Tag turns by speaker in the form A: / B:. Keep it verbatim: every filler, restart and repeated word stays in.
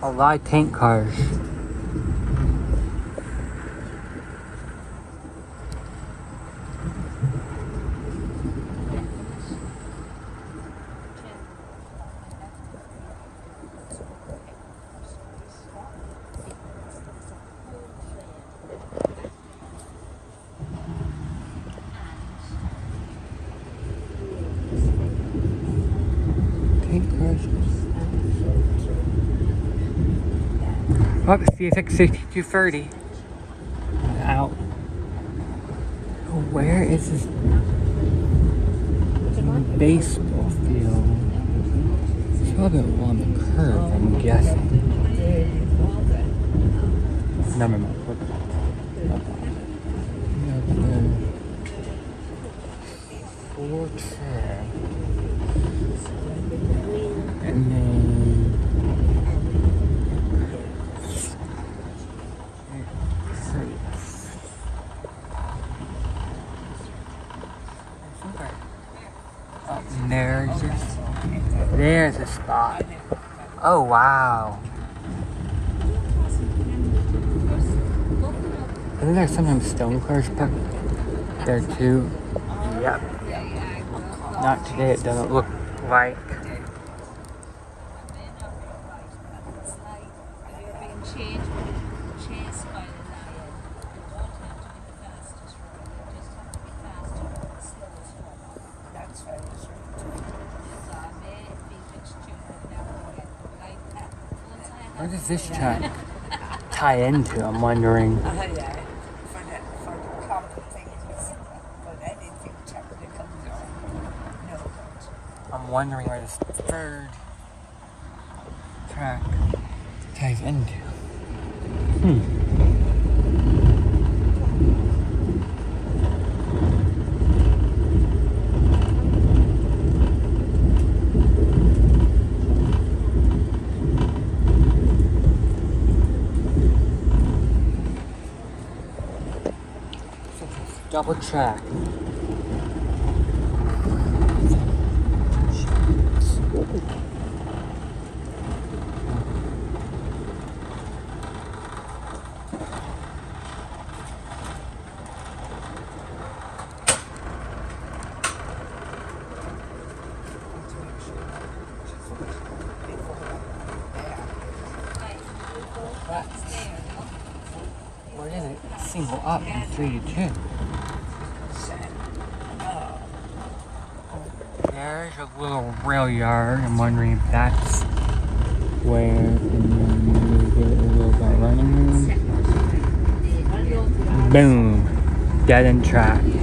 A: A lot of tank cars. Oh, C S X sixty-two thirty. Out. Where is this baseball field? It's probably along the curve, I'm guessing. Never mind. Four track. And then There's a, there's a spot. Oh wow. Isn't there sometimes stone cars parked there too? Yep. Not today, it doesn't look like. Where does this track tie into? I'm wondering. I'm wondering where this third track ties into. Hmm. Double track. Where is it? Single up in three to two. There's a little rail yard. I'm wondering if that's where, and then we get a little bit of running room. Boom. Dead end track.